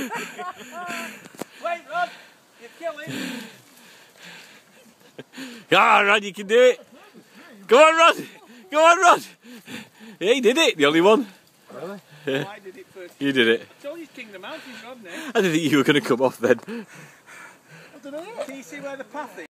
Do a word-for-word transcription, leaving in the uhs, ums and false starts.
Wait, Rod! You're killing! Come on, Rod, you can do it! Come on, Rod! Come on, Rod! Yeah, he did it, the only one. Really? Yeah. Oh, I did it first. You did it. It's always King of the Mountains, Rod, now. I didn't think you were going to come off then. Can you see where the path is?